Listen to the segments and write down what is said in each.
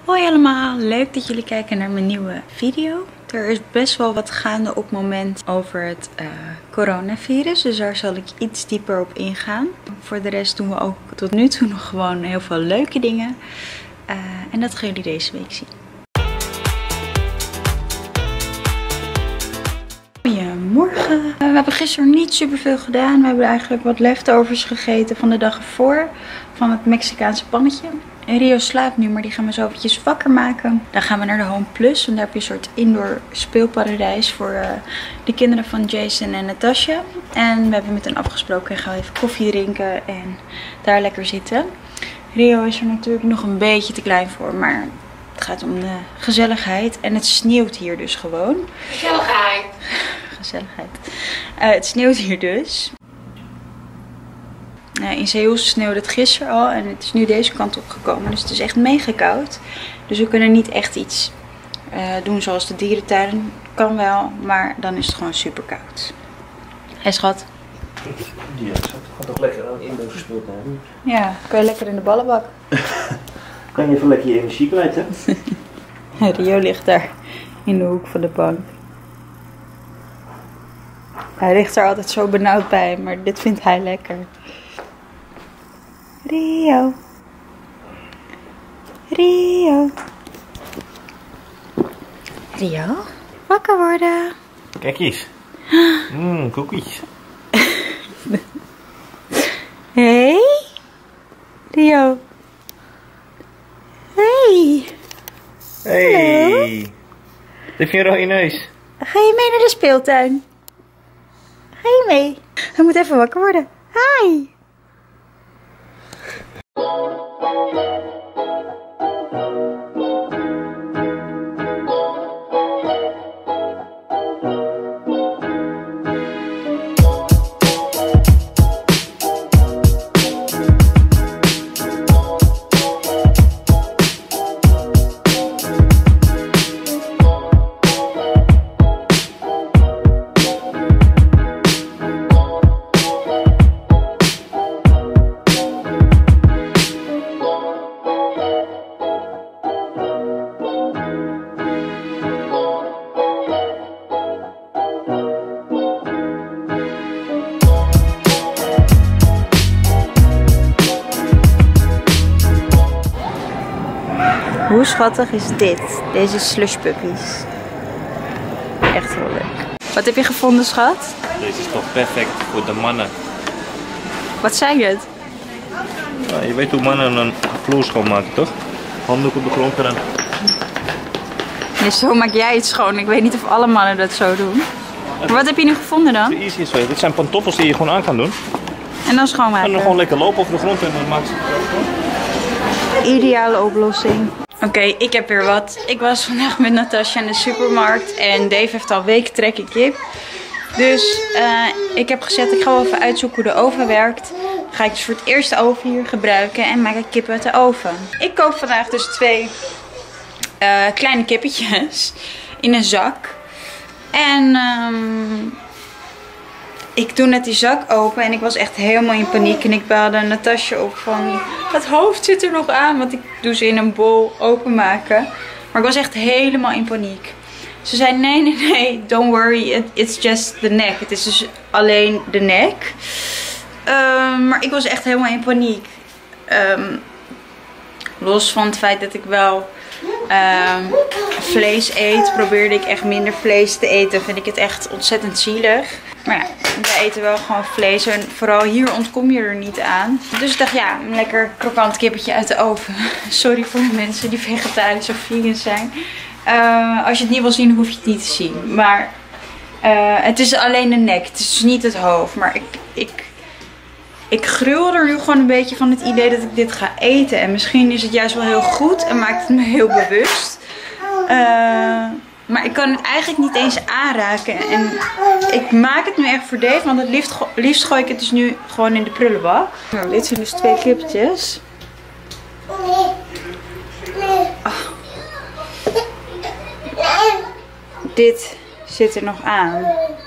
Hoi allemaal, leuk dat jullie kijken naar mijn nieuwe video. Er is best wel wat gaande op het moment over het coronavirus, dus daar zal ik iets dieper op ingaan. Voor de rest doen we ook tot nu toe nog gewoon heel veel leuke dingen. En dat gaan jullie deze week zien. Goedemorgen. We hebben gisteren niet super veel gedaan. We hebben eigenlijk wat leftovers gegeten van de dag ervoor. Van het Mexicaanse pannetje. En Rio slaapt nu, maar die gaan we zo eventjes wakker maken. Dan gaan we naar de Home Plus. Want daar heb je een soort indoor speelparadijs voor de kinderen van Jason en Natasha. En we hebben met hen afgesproken en gaan we even koffie drinken en daar lekker zitten. Rio is er natuurlijk nog een beetje te klein voor, maar het gaat om de gezelligheid. En het sneeuwt hier dus gewoon. Gezelligheid. Gezelligheid. Het sneeuwt hier dus. In Seoul sneeuwde het gisteren al en het is nu deze kant op gekomen. Dus het is echt mega koud. Dus we kunnen niet echt iets doen zoals de dierentuin. Kan wel, maar dan is het gewoon super koud. Hé schat? Ja, het gaat toch lekker aan indoor gespeeld hebben. Ja, kan je lekker in de ballenbak. Kan je even lekker je energie kwijt, hè? Rio ligt daar in de hoek van de bank. Hij ligt er altijd zo benauwd bij, maar dit vindt hij lekker. Rio. Rio. Rio, wakker worden. Kijk eens. Koekjes. Hey. Rio. Hey. Hey. Heb je een rode neus? Ga je mee naar de speeltuin? Ga je mee? Hij moet even wakker worden. Hi. Hoe schattig is dit? Deze slush puppies. Echt heel leuk. Wat heb je gevonden, schat? Deze is toch perfect voor de mannen. Wat zei je het? Nou, je weet hoe mannen een vloer schoonmaken, toch? Handdoek op de grond eraan. Nee, zo maak jij het schoon. Ik weet niet of alle mannen dat zo doen. Maar wat heb je nu gevonden dan? De easiest way. Dit zijn pantoffels die je gewoon aan kan doen. En dan schoonmaken? En dan gewoon lekker lopen over de grond en dan maakt het. Ideale oplossing. Oké, ik heb weer wat. Ik was vandaag met Natasha in de supermarkt en Dave heeft al weken trek in kip. Dus ik heb gezegd, ik ga wel even uitzoeken hoe de oven werkt. Dan ga ik dus voor het eerst de oven hier gebruiken en maak ik kip uit de oven. Ik koop vandaag dus 2 kleine kippetjes in een zak. En ik doe net die zak open en ik was echt helemaal in paniek. En ik belde Natasja op van, het hoofd zit er nog aan. Want ik doe ze in een bol openmaken. Maar ik was echt helemaal in paniek. Ze zei, nee, don't worry, it's just the neck. Het is dus alleen de nek. Maar ik was echt helemaal in paniek. Los van het feit dat ik wel vlees eet, probeerde ik echt minder vlees te eten. Vind ik het echt ontzettend zielig. Maar ja, wij eten wel gewoon vlees en vooral hier ontkom je er niet aan. Dus ik dacht, ja, een lekker krokant kippetje uit de oven. Sorry voor de mensen die vegetarisch of vegan zijn. Als je het niet wil zien, hoef je het niet te zien. Maar het is alleen de nek, het is dus niet het hoofd. Maar ik gruwel er nu gewoon een beetje van het idee dat ik dit ga eten. En misschien is het juist wel heel goed en maakt het me heel bewust. Maar ik kan het eigenlijk niet eens aanraken. En ik maak het nu echt voor Dave, want het liefst gooi ik het dus nu gewoon in de prullenbak. Nou, dit zijn dus 2 kippetjes. Oh. Dit zit er nog aan.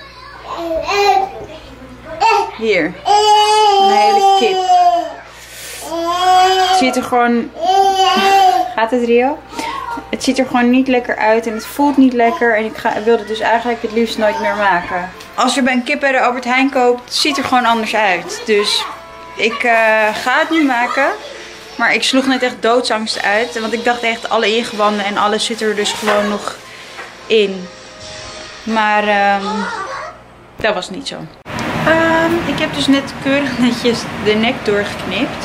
Hier. Een hele kip. Het ziet er gewoon... Gaat het, Rio? Het ziet er gewoon niet lekker uit en het voelt niet lekker. En ik wil het dus eigenlijk het liefst nooit meer maken. Als je bij een kip bij de Albert Heijn koopt, ziet er gewoon anders uit. Dus ik ga het nu maken. Maar ik sloeg net echt doodsangst uit. Want ik dacht echt alle ingewanden en alles zit er dus gewoon nog in. Maar dat was niet zo. Ik heb dus net keurig netjes de nek doorgeknipt.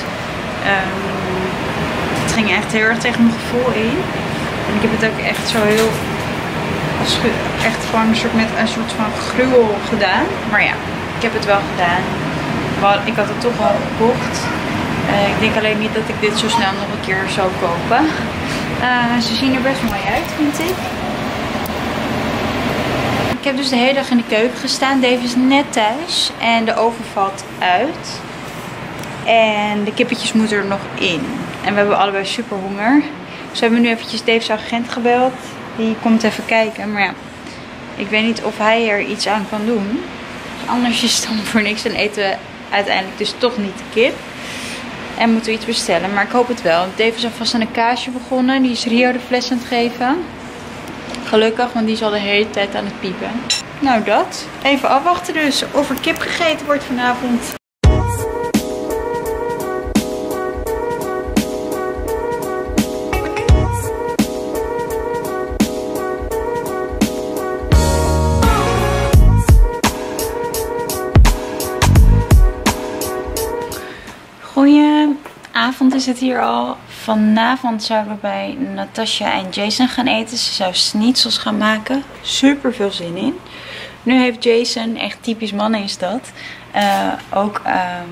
Het ging echt heel erg tegen mijn gevoel in. En ik heb het ook echt zo heel... Echt gewoon met een soort van gruwel gedaan. Maar ja, ik heb het wel gedaan. Ik had het toch al gekocht. Ik denk alleen niet dat ik dit zo snel nog een keer zou kopen. Ze zien er best mooi uit, vind ik. Ik heb dus de hele dag in de keuken gestaan. Dave is net thuis en de oven valt uit. En de kippetjes moeten er nog in. En we hebben allebei super honger. Dus we hebben nu eventjes Dave's agent gebeld. Die komt even kijken. Maar ja, ik weet niet of hij er iets aan kan doen. Anders is het dan voor niks. En eten we uiteindelijk dus toch niet de kip. En moeten we iets bestellen. Maar ik hoop het wel. Dave is alvast aan een kaasje begonnen. Die is Rio de fles aan het geven. Gelukkig, want die is al de hele tijd aan het piepen. Nou dat. Even afwachten dus of er kip gegeten wordt vanavond. Goedenavond is het hier al. Vanavond zouden we bij Natasha en Jason gaan eten. Ze zou schnitzels gaan maken. Super veel zin in. Nu heeft Jason, echt typisch mannen is dat, ook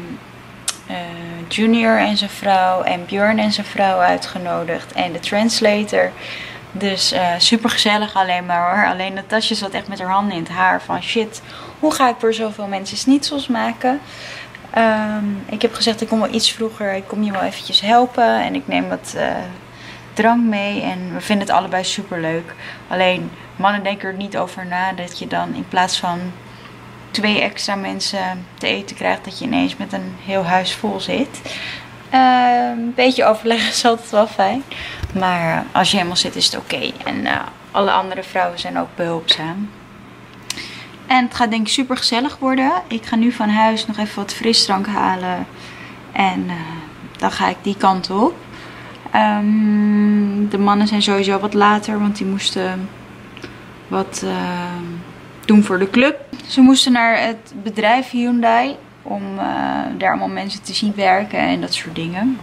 Junior en zijn vrouw en Björn en zijn vrouw uitgenodigd. En de translator. Dus super gezellig alleen maar hoor. Alleen Natasha zat echt met haar handen in het haar van shit, hoe ga ik voor zoveel mensen schnitzels maken? Ik heb gezegd, ik kom wel iets vroeger. Ik kom je wel eventjes helpen. En ik neem wat drank mee. En we vinden het allebei super leuk. Alleen, mannen denken er niet over na. Dat je dan in plaats van 2 extra mensen te eten krijgt. Dat je ineens met een heel huis vol zit. Een beetje overleggen is altijd wel fijn. Maar als je helemaal zit is het oké. En alle andere vrouwen zijn ook behulpzaam. En het gaat denk ik super gezellig worden. Ik ga nu van huis nog even wat frisdrank halen. En dan ga ik die kant op. De mannen zijn sowieso wat later. Want die moesten wat doen voor de club. Ze moesten naar het bedrijf Hyundai. Om daar allemaal mensen te zien werken en dat soort dingen.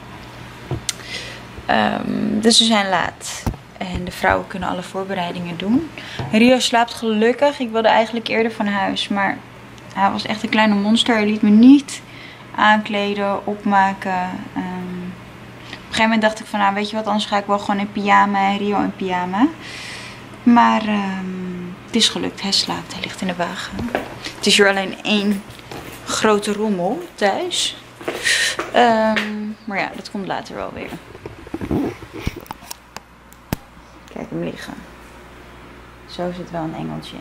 Dus ze zijn laat. En de vrouwen kunnen alle voorbereidingen doen. Rio slaapt gelukkig. Ik wilde eigenlijk eerder van huis. Maar hij was echt een kleine monster. Hij liet me niet aankleden, opmaken. Op een gegeven moment dacht ik van nou weet je wat, anders ga ik wel gewoon in pyjama. En Rio in pyjama. Maar het is gelukt. Hij slaapt. Hij ligt in de wagen. Het is hier alleen 1 grote rommel thuis. Maar ja, dat komt later wel weer. Kijk hem liggen. Zo zit wel een engeltje.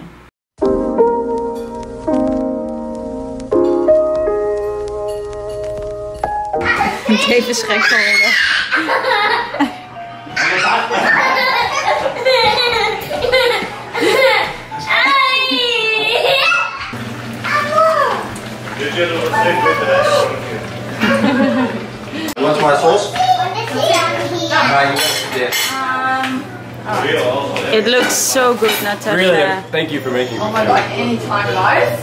Dave is gek geworden. Want my sauce? It looks so good, Natasha. Really? Thank you for making it. Oh my god, anytime, guys.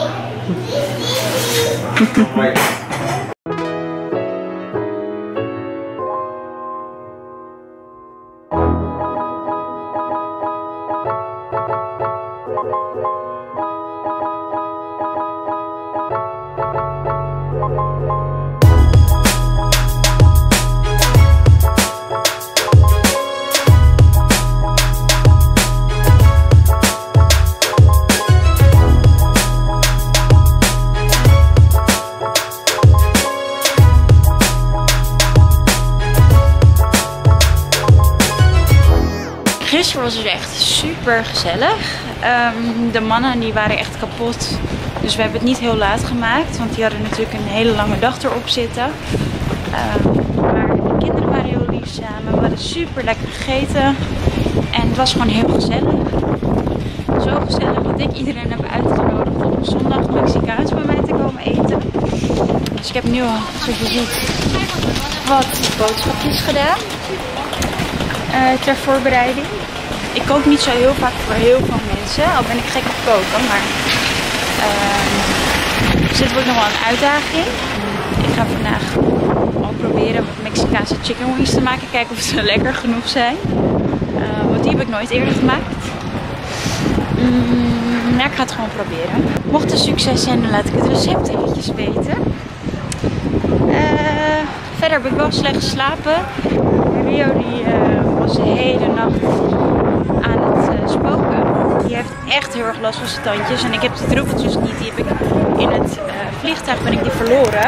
Gisteren was het echt super gezellig. De mannen die waren echt kapot. Dus we hebben het niet heel laat gemaakt. Want die hadden natuurlijk een hele lange dag erop zitten. Maar de kinderen waren heel lief. nu samen. We hadden super lekker gegeten. En het was gewoon heel gezellig. Zo gezellig dat ik iedereen heb uitgenodigd om op zondag Mexicaans bij mij te komen eten. Dus ik heb nu al, zoals je ziet, wat boodschapjes gedaan. Ter voorbereiding. Ik kook niet zo heel vaak voor heel veel mensen. Al ben ik gek op koken. Maar dus dit wordt nog wel een uitdaging. Ik ga vandaag al proberen wat Mexicaanse chicken wings te maken. Kijken of ze lekker genoeg zijn. Want die heb ik nooit eerder gemaakt. Maar ik ga het gewoon proberen. Mocht het een succes zijn, dan laat ik het recept eventjes weten. Verder heb ik wel slecht geslapen. Rio die was de hele nacht aan het spoken. Die heeft echt heel erg last van zijn tandjes. En ik heb die druppeltjes niet. Die heb ik in het vliegtuig ben ik die verloren.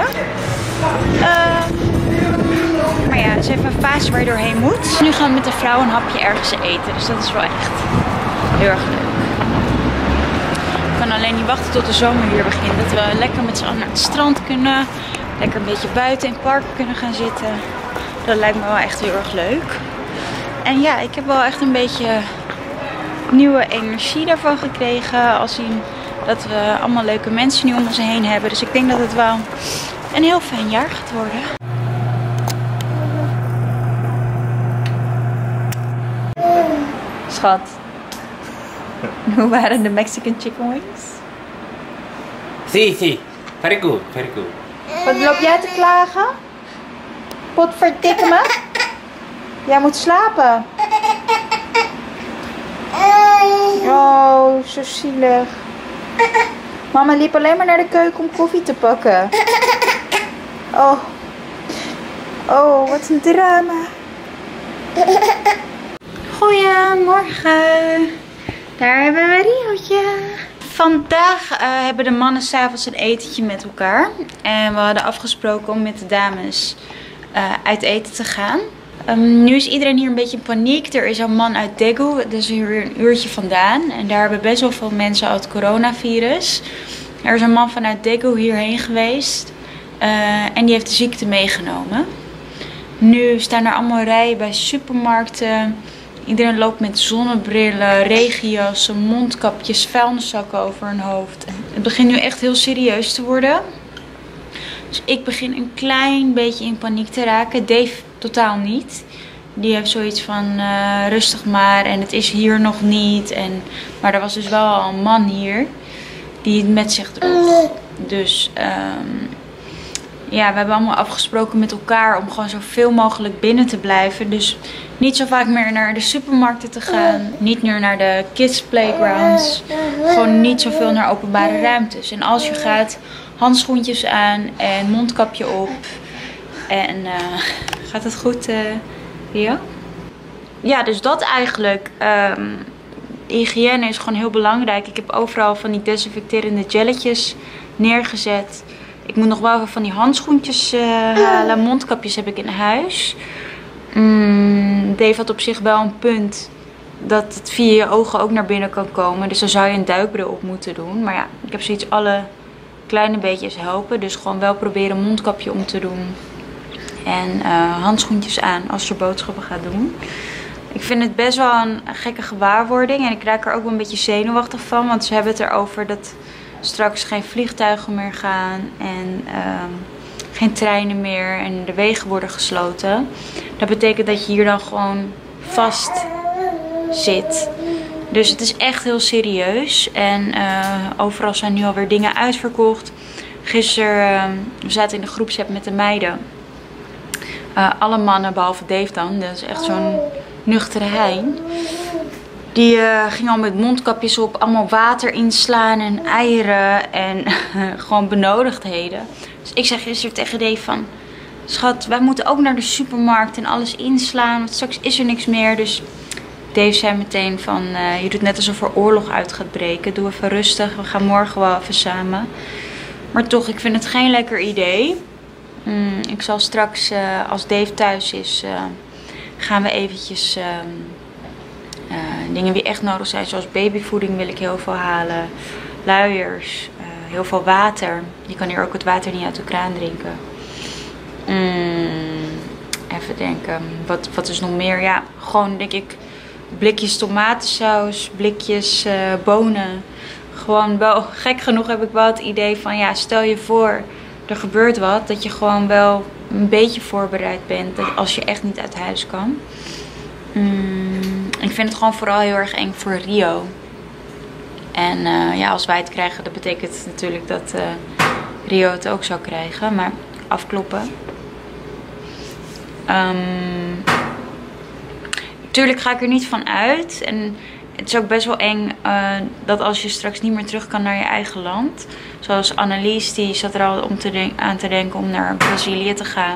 Maar ja, het is even een fase waar je doorheen moet. Nu gaan we met de vrouw een hapje ergens eten. Dus dat is wel echt heel erg leuk. Ik kan alleen niet wachten tot de zomer weer begint. Dat we lekker met z'n allen naar het strand kunnen. Lekker een beetje buiten in het park kunnen gaan zitten. Dat lijkt me wel echt heel erg leuk. En ja, ik heb wel echt een beetje nieuwe energie daarvan gekregen. Als zien dat we allemaal leuke mensen nu om ons heen hebben. Dus ik denk dat het wel een heel fijn jaar gaat worden. Schat, hoe waren de Mexican chicken wings? Sí. Very good, very good. Wat loop jij te klagen? Potverdikke me. Jij moet slapen. Oh, zo zielig. Mama liep alleen maar naar de keuken om koffie te pakken. Oh, wat een drama. Goedemorgen. Daar hebben we Riootje. Vandaag hebben de mannen 's avonds een etentje met elkaar. En we hadden afgesproken om met de dames uit eten te gaan. Nu is iedereen hier een beetje in paniek. Er is een man uit Daegu, dat is hier een uurtje vandaan. En daar hebben best wel veel mensen al het coronavirus. Er is een man vanuit Daegu hierheen geweest. En die heeft de ziekte meegenomen. Nu staan er allemaal rijen bij supermarkten. Iedereen loopt met zonnebrillen, regenjassen, mondkapjes, vuilniszakken over hun hoofd. Het begint nu echt heel serieus te worden. Dus ik begin een klein beetje in paniek te raken. Dave totaal niet. Die heeft zoiets van rustig maar en het is hier nog niet. Maar er was dus wel al een man hier die het met zich droeg. Dus ja, we hebben allemaal afgesproken met elkaar om gewoon zoveel mogelijk binnen te blijven. Dus niet zo vaak meer naar de supermarkten te gaan. Niet meer naar de kids playgrounds. Gewoon niet zoveel naar openbare ruimtes. En als je gaat, handschoentjes aan en mondkapje op. En gaat het goed, Rio? Ja, dus dat eigenlijk. Hygiëne is gewoon heel belangrijk. Ik heb overal van die desinfecterende gelletjes neergezet. Ik moet nog wel even van die handschoentjes halen. Mondkapjes heb ik in huis. Dave had op zich wel een punt dat het via je ogen ook naar binnen kan komen. Dus dan zou je een duikbril op moeten doen. Maar ja, ik heb zoiets, alle kleine beetjes helpen. Dus gewoon wel proberen een mondkapje om te doen. En handschoentjes aan als je boodschappen gaat doen. Ik vind het best wel een gekke gewaarwording. En ik raak er ook wel een beetje zenuwachtig van. Want ze hebben het erover dat straks geen vliegtuigen meer gaan. En geen treinen meer. En de wegen worden gesloten. Dat betekent dat je hier dan gewoon vast zit. Dus het is echt heel serieus. En overal zijn nu alweer dingen uitverkocht. Gisteren, we zaten in de groepsapp met de meiden. Alle mannen, behalve Dave dan. Dat is echt zo'n nuchtere hein. Die ging al met mondkapjes op. Allemaal water inslaan en eieren. En gewoon benodigdheden. Dus ik zeg gisteren tegen Dave van... Schat, wij moeten ook naar de supermarkt en alles inslaan. Want straks is er niks meer. Dus Dave zei meteen van... je doet net alsof er oorlog uit gaat breken. Doe even rustig. We gaan morgen wel even samen. Maar toch, ik vind het geen lekker idee. Ik zal straks, als Dave thuis is, gaan we eventjes dingen die echt nodig zijn. Zoals babyvoeding wil ik heel veel halen. Luiers, heel veel water. Je kan hier ook het water niet uit de kraan drinken. Even te denken. Wat is nog meer? Ja, gewoon denk ik blikjes tomatensaus, blikjes bonen. Gewoon wel, gek genoeg heb ik wel het idee van ja, stel je voor er gebeurt wat. Dat je gewoon wel een beetje voorbereid bent als je echt niet uit huis kan. Ik vind het gewoon vooral heel erg eng voor Rio. En ja, als wij het krijgen, dat betekent natuurlijk dat Rio het ook zou krijgen. Maar afkloppen. Tuurlijk ga ik er niet van uit. En het is ook best wel eng dat als je straks niet meer terug kan naar je eigen land. Zoals Annelies, die zat er al aan te denken om naar Brazilië te gaan.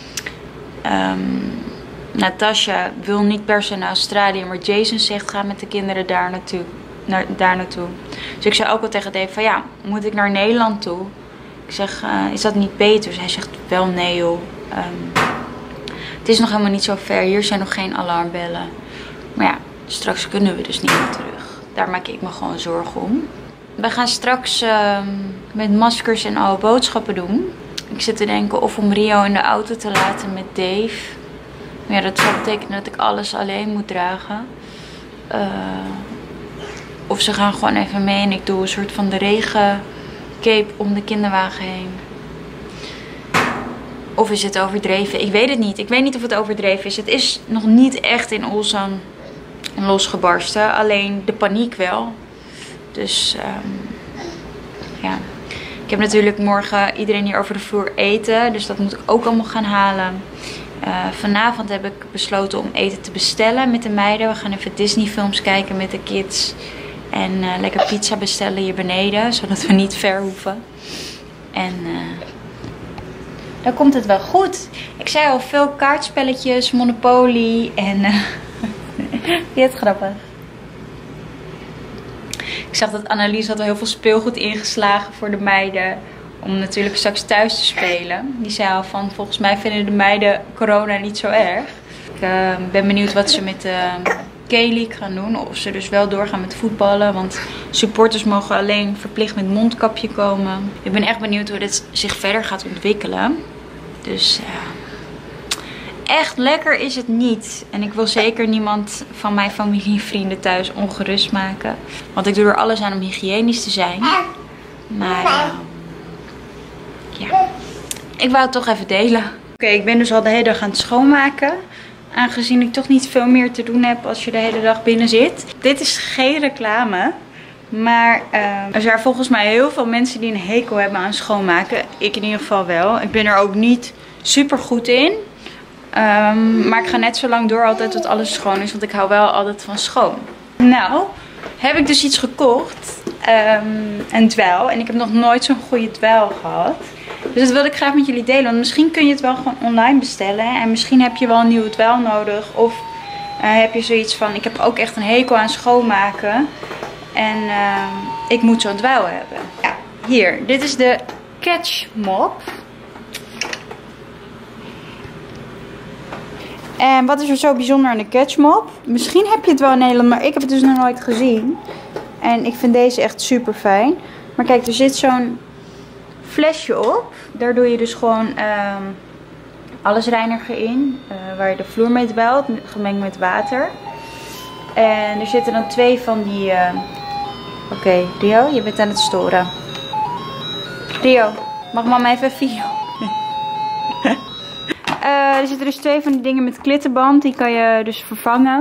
Natasha wil niet per se naar Australië, maar Jason zegt ga met de kinderen daar naartoe. Dus ik zei ook al tegen Dave van ja, moet ik naar Nederland toe? Ik zeg, is dat niet beter? Dus hij zegt wel nee joh. Het is nog helemaal niet zo ver. Hier zijn nog geen alarmbellen. Maar ja, straks kunnen we dus niet meer terug. Daar maak ik me gewoon zorgen om. We gaan straks met maskers en al boodschappen doen. Ik zit te denken of om Rio in de auto te laten met Dave. Maar ja, dat zou betekenen dat ik alles alleen moet dragen. Of ze gaan gewoon even mee en ik doe een soort van de regencape om de kinderwagen heen. Of is het overdreven? Ik weet het niet. Ik weet niet of het overdreven is. Het is nog niet echt in Ulsan losgebarsten. Alleen de paniek wel. Dus ja. Ik heb natuurlijk morgen iedereen hier over de vloer eten. Dus dat moet ik ook allemaal gaan halen. Vanavond heb ik besloten om eten te bestellen met de meiden. We gaan even Disney films kijken met de kids. En lekker pizza bestellen hier beneden. Zodat we niet ver hoeven. En dan komt het wel goed. Ik zei al, veel kaartspelletjes, Monopoly en... Vind je het grappig? Ik zag dat Annelies had al heel veel speelgoed ingeslagen voor de meiden. Om natuurlijk straks thuis te spelen. Die zei al van, volgens mij vinden de meiden corona niet zo erg. Ik ben benieuwd wat ze met K-League gaan doen. Of ze dus wel doorgaan met voetballen. Want supporters mogen alleen verplicht met mondkapje komen. Ik ben echt benieuwd hoe dit zich verder gaat ontwikkelen. Dus echt lekker is het niet. En ik wil zeker niemand van mijn familie en vrienden thuis ongerust maken. Want ik doe er alles aan om hygiënisch te zijn. Maar ja, ik wou het toch even delen. Oké, ik ben dus al de hele dag aan het schoonmaken. Aangezien ik toch niet veel meer te doen heb als je de hele dag binnen zit. Dit is geen reclame. Maar er zijn volgens mij heel veel mensen die een hekel hebben aan schoonmaken. Ik in ieder geval wel. Ik ben er ook niet super goed in. Maar ik ga net zo lang door altijd tot alles schoon is. Want ik hou wel altijd van schoon. Nou, heb ik dus iets gekocht. Een dweil. En ik heb nog nooit zo'n goede dweil gehad. Dus dat wilde ik graag met jullie delen. Want misschien kun je het wel gewoon online bestellen. En misschien heb je wel een nieuwe dweil nodig. Of heb je zoiets van, ik heb ook echt een hekel aan schoonmaken. En ik moet zo'n dweil hebben. Ja, hier. Dit is de Catch Mop. En wat is er zo bijzonder aan de Catch Mop? Misschien heb je het wel in Nederland, maar ik heb het dus nog nooit gezien. En ik vind deze echt super fijn. Maar kijk, er zit zo'n flesje op. Daar doe je dus gewoon allesreiniger in. Waar je de vloer mee dweilt, gemengd met water. En er zitten dan 2 van die... Oké, Rio, je bent aan het storen. Rio, mag mama even video? Er zitten dus 2 van die dingen met klittenband. Die kan je dus vervangen.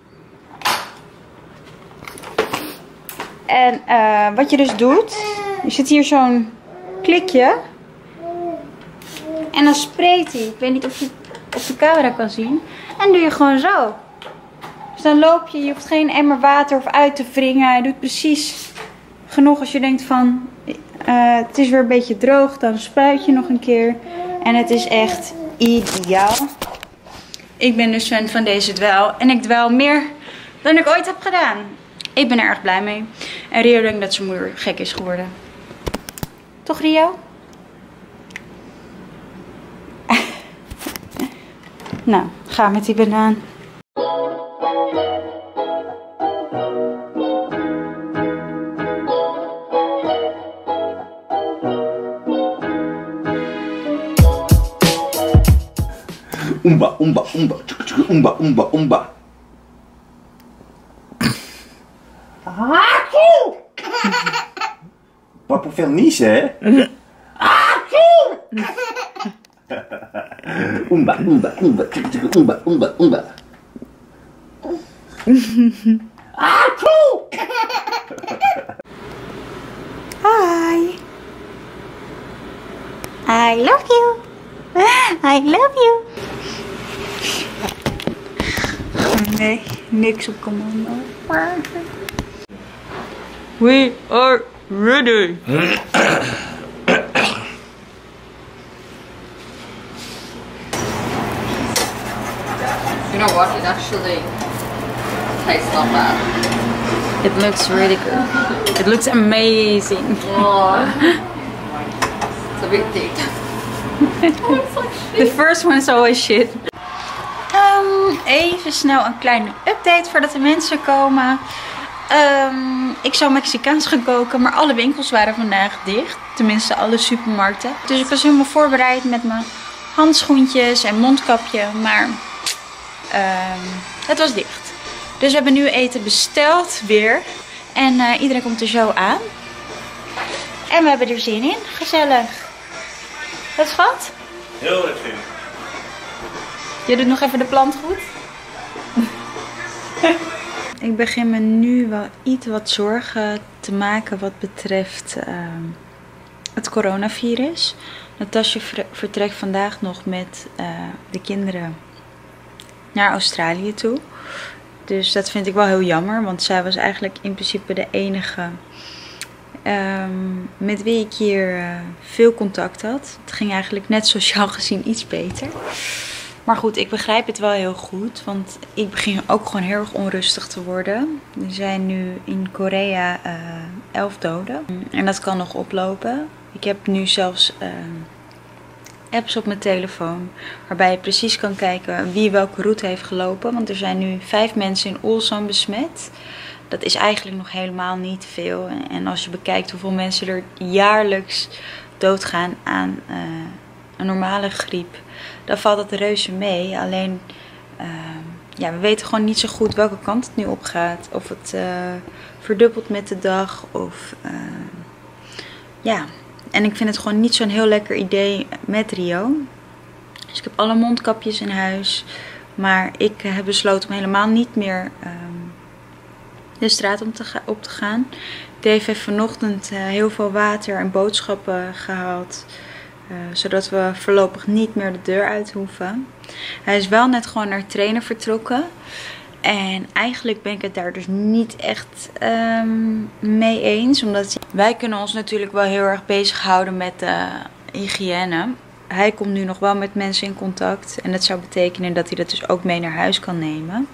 En wat je dus doet. Er zit hier zo'n klikje. En dan spreekt hij. Ik weet niet of je het op de camera kan zien. En doe je gewoon zo. Dus dan loop je. Je hoeft geen emmer water of uit te wringen. Hij doet precies genoeg als je denkt van... het is weer een beetje droog. Dan spuit je nog een keer. En het is echt ideaal. Ik ben dus fan van deze dweil. En ik dweil meer dan ik ooit heb gedaan. Ik ben er erg blij mee. En Rio denkt dat zijn moeder gek is geworden. Toch Rio? Nou, ga met die banaan. Oomba, oomba, oomba. Oomba, oomba, oomba. Papa veel niezen, hè? Oomba, oomba, oomba. Oomba, oomba, oomba. Hi. I love you. I love you. Nee, niks op commando. We are ready. You know what? It actually tastes not bad. It looks really good. It looks amazing. Oh. It's a bit thick. The first one is always shit. Even snel een kleine update voordat de mensen komen. Ik zou Mexicaans gaan koken, maar alle winkels waren vandaag dicht. Tenminste, alle supermarkten. Dus ik was helemaal voorbereid met mijn handschoentjes en mondkapje. Maar het was dicht. Dus we hebben nu eten besteld weer. En iedereen komt er zo aan. En we hebben er zin in. Gezellig. Wat schat? Heel erg zin. Je doet nog even de plant goed. Ik begin me nu wel iets wat zorgen te maken wat betreft het coronavirus. Natasja vertrekt vandaag nog met de kinderen naar Australië toe. Dus dat vind ik wel heel jammer, want zij was eigenlijk in principe de enige met wie ik hier veel contact had. Het ging eigenlijk net sociaal gezien iets beter. Maar goed, ik begrijp het wel heel goed, want ik begin ook gewoon heel erg onrustig te worden. Er zijn nu in Korea 11 doden en dat kan nog oplopen. Ik heb nu zelfs apps op mijn telefoon waarbij je precies kan kijken wie welke route heeft gelopen. Want er zijn nu 5 mensen in Ulsan besmet. Dat is eigenlijk nog helemaal niet veel. En als je bekijkt hoeveel mensen er jaarlijks doodgaan aan een normale griep, dan valt het reuze mee. Alleen, ja, we weten gewoon niet zo goed welke kant het nu op gaat. Of het verdubbelt met de dag. Of, ja. En ik vind het gewoon niet zo'n heel lekker idee met Rio. Dus ik heb alle mondkapjes in huis. Maar ik heb besloten om helemaal niet meer de straat op te gaan. Dave heeft vanochtend heel veel water en boodschappen gehaald. Zodat we voorlopig niet meer de deur uit hoeven. Hij is wel net gewoon naar trainen vertrokken. En eigenlijk ben ik het daar dus niet echt mee eens. Omdat wij kunnen ons natuurlijk wel heel erg bezighouden met hygiëne. Hij komt nu nog wel met mensen in contact. En dat zou betekenen dat hij dat dus ook mee naar huis kan nemen.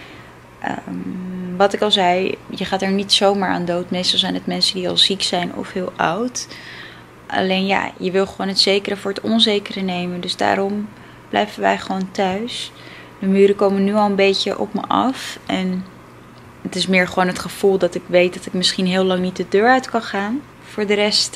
Wat ik al zei, je gaat er niet zomaar aan dood. Meestal zijn het mensen die al ziek zijn of heel oud. Alleen ja, je wil gewoon het zekere voor het onzekere nemen. Dus daarom blijven wij gewoon thuis. De muren komen nu al een beetje op me af. En het is meer gewoon het gevoel dat ik weet dat ik misschien heel lang niet de deur uit kan gaan. Voor de rest,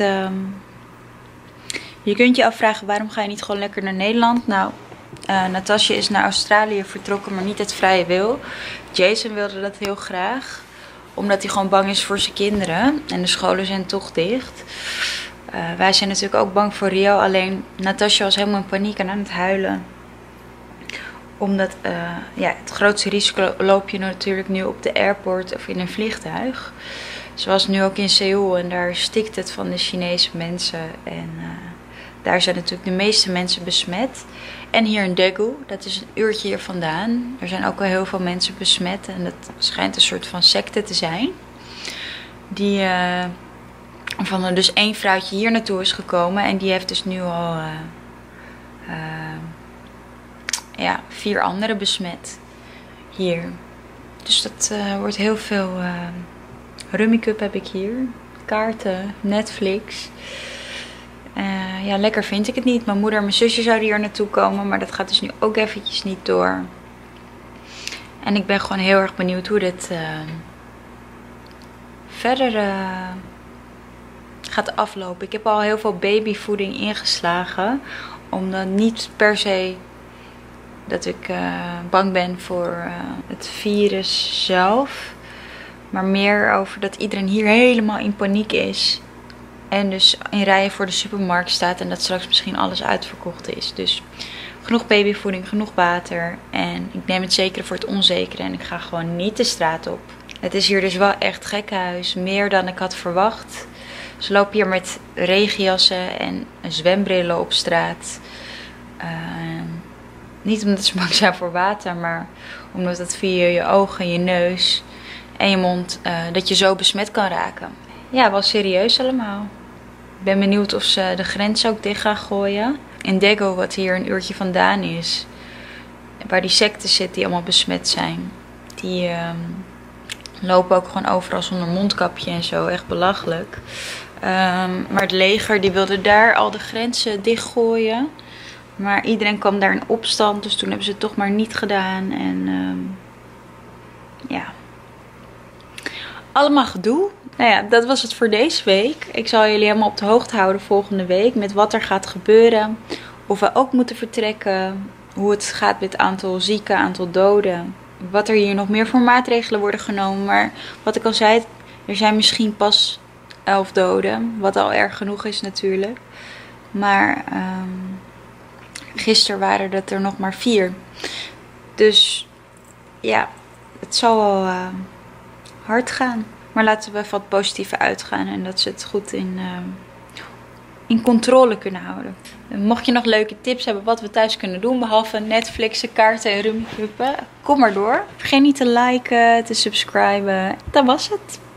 je kunt je afvragen waarom ga je niet gewoon lekker naar Nederland. Nou, Natasja is naar Australië vertrokken, maar niet uit vrije wil. Jason wilde dat heel graag. Omdat hij gewoon bang is voor zijn kinderen. En de scholen zijn toch dicht. Wij zijn natuurlijk ook bang voor Rio. Alleen Natasja was helemaal in paniek en aan het huilen. Omdat ja, het grootste risico loop je natuurlijk nu op de airport of in een vliegtuig. Zoals nu ook in Seoul. En daar stikt het van de Chinese mensen. En daar zijn natuurlijk de meeste mensen besmet. En hier in Daegu, dat is een uurtje hier vandaan. Er zijn ook al heel veel mensen besmet. En dat schijnt een soort van secte te zijn. Die van er dus 1 vrouwtje hier naartoe is gekomen. En die heeft dus nu al ja, 4 anderen besmet. Hier. Dus dat wordt heel veel. Rummy Cup heb ik hier. Kaarten, Netflix. Ja, lekker vind ik het niet. Mijn moeder en mijn zusje zouden hier naartoe komen. Maar dat gaat dus nu ook eventjes niet door. En ik ben gewoon heel erg benieuwd hoe dit verder gaat aflopen. Ik heb al heel veel babyvoeding ingeslagen. Omdat niet per se dat ik bang ben voor het virus zelf. Maar meer over dat iedereen hier helemaal in paniek is. En dus in rijen voor de supermarkt staat. En dat straks misschien alles uitverkocht is. Dus genoeg babyvoeding, genoeg water. En ik neem het zekere voor het onzekere. En ik ga gewoon niet de straat op. Het is hier dus wel echt gekkenhuis. Meer dan ik had verwacht. Ze lopen hier met regenjassen en zwembrillen op straat. Niet omdat ze bang zijn voor water. Maar omdat het via je ogen, je neus en je mond, dat je zo besmet kan raken. Ja, wel serieus allemaal. Ik ben benieuwd of ze de grens ook dicht gaan gooien. In Daegu, wat hier een uurtje vandaan is. Waar die secten zitten die allemaal besmet zijn. Die lopen ook gewoon overal zonder mondkapje en zo. Echt belachelijk. Maar het leger die wilde daar al de grenzen dichtgooien. Maar iedereen kwam daar in opstand. Dus toen hebben ze het toch maar niet gedaan. En ja. Allemaal gedoe. Nou ja, dat was het voor deze week. Ik zal jullie helemaal op de hoogte houden volgende week. Met wat er gaat gebeuren. Of we ook moeten vertrekken. Hoe het gaat met het aantal zieken, aantal doden. Wat er hier nog meer voor maatregelen worden genomen. Maar wat ik al zei, er zijn misschien pas 11 doden. Wat al erg genoeg is natuurlijk. Maar gisteren waren het er nog maar 4. Dus ja, het zal wel hard gaan. Maar laten we even wat positiever uitgaan. En dat ze het goed in controle kunnen houden. En mocht je nog leuke tips hebben wat we thuis kunnen doen. Behalve Netflixen, kaarten en rummikuppen. Kom maar door. Vergeet niet te liken, te subscriben. Dat was het.